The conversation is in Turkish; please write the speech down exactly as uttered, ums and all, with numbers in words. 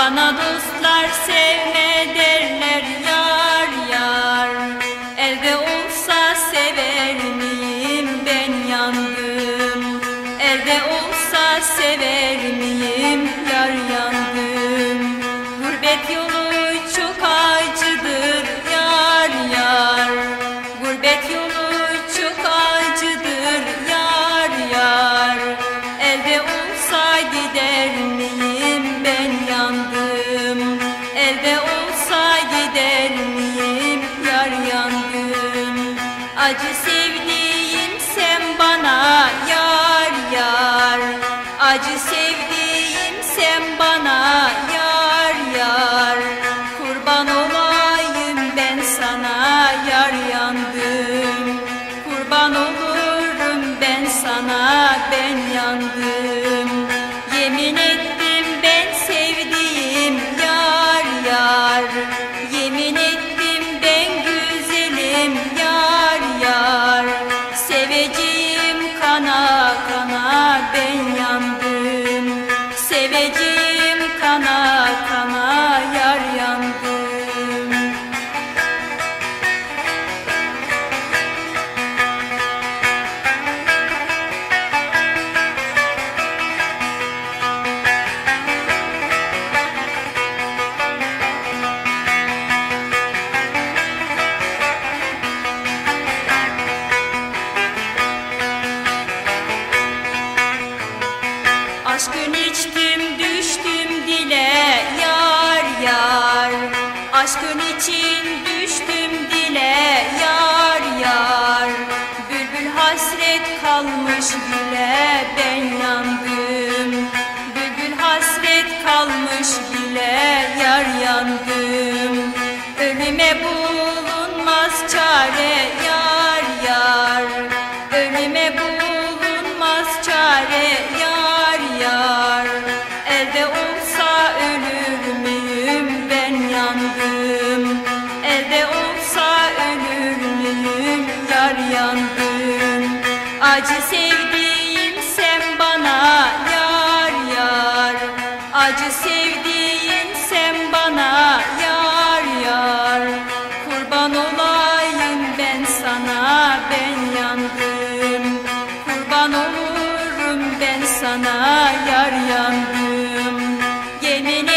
Bana dostlar sevme derler yar yar. Elde olsa sever miyim ben yandım. Elde olsa sever miyim yar yandım. Gurbet yolu çok acıdır yar yar. Gurbet yolu çok acıdır yar yar. Elde olsa gider miyim ben yandım. Elde olsa gider miyim yar yandım. Acı sevdiğim sen bana yar yar. Acı sevdiğim sen bana yar yar. Kurban olayım ben sana yar yandım. Kurban olurum ben sana ben yandım. Yemin ettim ben sevdiğim yar yar. Yemin ettim ben güzelim yar yar. Seveceğim kana kana ben yandım. Seveceğim kana kana yar yandım. Aşkın içtim düştüm dile yar yar. Aşkın için düştüm dile yar yar. Bülbül hasret kalmış güle ben yandım. Bülbül hasret kalmış güle yar yandım. Ölüme bulunmaz çare yar yar. Ölüme bulunmaz çare yar yar. Elde olsa ölür müyüm ben yandım. Elde olsa ölür müyüm yar yandım. Acı sevdiğim sen bana yar yar. Acı sevdiğim sen bana yar yar. Kurban olayım ben sana ben yandım. Kurban olurum ben sana yar yandım. Yemin